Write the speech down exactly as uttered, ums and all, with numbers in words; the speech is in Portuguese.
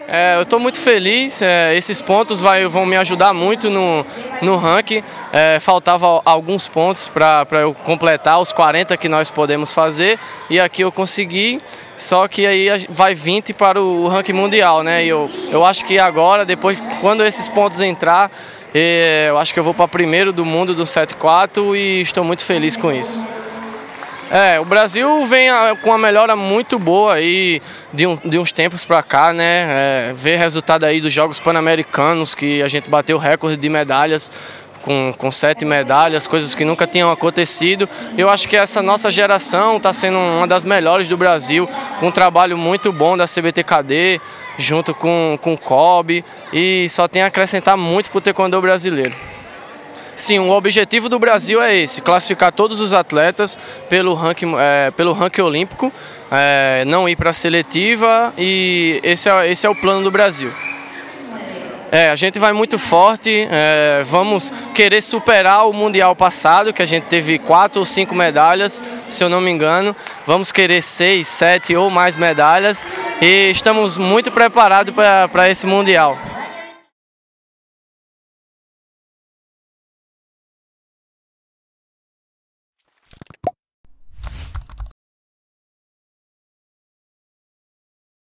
É, eu estou muito feliz, é, esses pontos vai, vão me ajudar muito no, no ranking. É, faltavam alguns pontos para eu completar os quarenta que nós podemos fazer e aqui eu consegui, só que aí vai vinte para o ranking mundial, né? E eu, eu acho que agora, depois, quando esses pontos entrar, é, eu acho que eu vou para primeiro do mundo do sete quatro e estou muito feliz com isso. É, o Brasil vem com uma melhora muito boa aí de, um, de uns tempos para cá, né? É, ver resultado aí dos Jogos Pan-Americanos, que a gente bateu recorde de medalhas, com, com sete medalhas, coisas que nunca tinham acontecido. Eu acho que essa nossa geração está sendo uma das melhores do Brasil, com um trabalho muito bom da C B T K D, junto com, com o C O B, e só tem a acrescentar muito para o taekwondo brasileiro. Sim, o objetivo do Brasil é esse, classificar todos os atletas pelo ranking, é, pelo ranking olímpico, é, não ir para a seletiva, e esse é, esse é o plano do Brasil. É, a gente vai muito forte, é, vamos querer superar o Mundial passado, que a gente teve quatro ou cinco medalhas, se eu não me engano. Vamos querer seis, sete ou mais medalhas e estamos muito preparados para esse Mundial.